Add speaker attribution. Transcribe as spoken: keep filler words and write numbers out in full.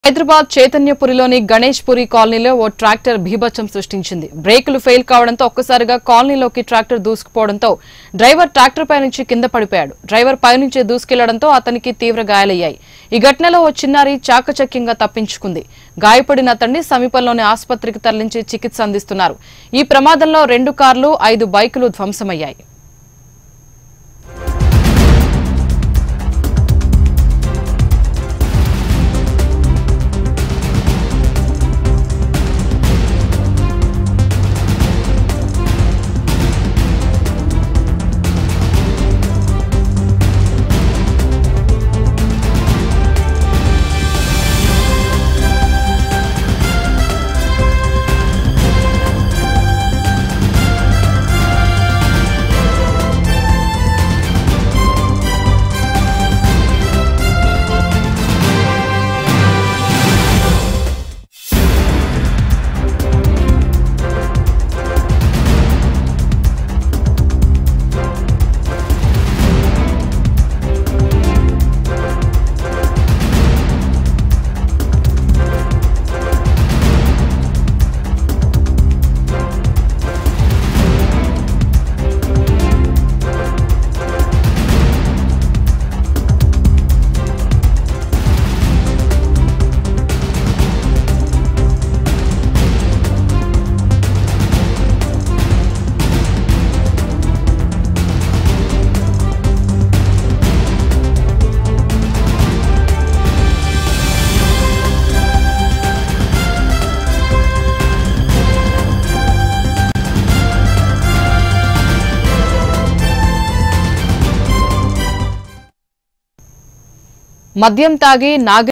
Speaker 1: Hyderabad చైతన్యపురిలోని గణేష్పురి కాలనీలో ఓ tractor భీభత్సం సృష్టించింది. బ్రేకులు ఫెయిల్ కావడంతో ఒక్కసారిగా కాలనీలోకి ట్రాక్టర్ దూసుకుపోవడంతో డ్రైవర్ ట్రాక్టర్ పై నుంచి కింద పడిపోయాడు. డ్రైవర్ పై నుంచి దూసుకెళ్లడంతో అతనికి తీవ్ర గాయాలయ్యాయి. ఈ ఘటనలో ఓ చిన్నారి చాకచక్యంగా తప్పించుకుంది. గాయపడిన అతన్ని సమీపంలోని ఆసుపత్రికి తరలించి చికిత్స అందిస్తున్నారు. ఈ ప్రమాదంలో రెండు కార్లు, ఐదు బైకులు ధ్వంసమయ్యాయి. మద్యం తాగి నాగ